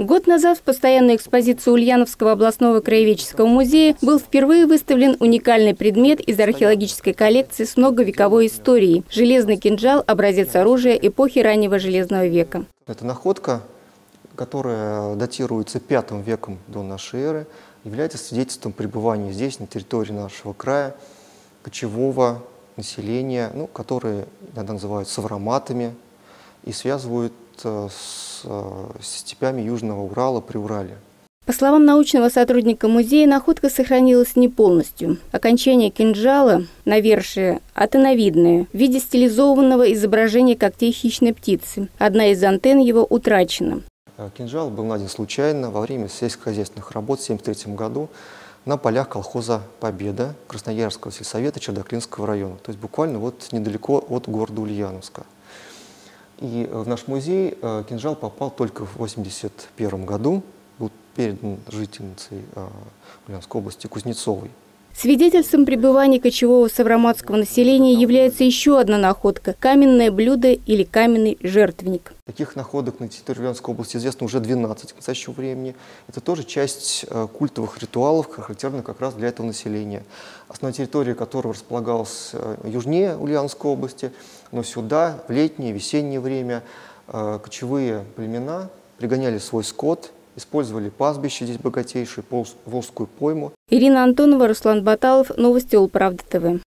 Год назад в постоянную экспозицию Ульяновского областного краеведческого музея был впервые выставлен уникальный предмет из археологической коллекции с многовековой историей – железный кинжал, образец оружия эпохи раннего Железного века. Это находка, которая датируется V веком до нашей эры, является свидетельством пребывания здесь, на территории нашего края, кочевого населения, которые иногда называют савроматами и связывают с степями Южного Урала при Урале. По словам научного сотрудника музея, находка сохранилась не полностью. Окончание кинжала, навершие, атеновидное, в виде стилизованного изображения когтей хищной птицы. Одна из антенн его утрачена. Кинжал был найден случайно во время сельскохозяйственных работ в 1973 году на полях колхоза «Победа» Красноярского сельсовета Чердаклинского района, то есть буквально недалеко от города Ульяновска. И в наш музей кинжал попал только в 1981 году, был передан жительницей Ульяновской области Кузнецовой. Свидетельством пребывания кочевого савроматского населения является еще одна находка – каменное блюдо или каменный жертвенник. Таких находок на территории Ульяновской области известно уже 12 к настоящему времени. Это тоже часть культовых ритуалов, характерных как раз для этого населения. Основная территория которого располагалась южнее Ульяновской области, но сюда в летнее, весеннее время кочевые племена пригоняли свой скот, использовали пастбище здесь богатейшее, Волжскую пойму. Ирина Антонова, Руслан Баталов, Новости Улправда ТВ.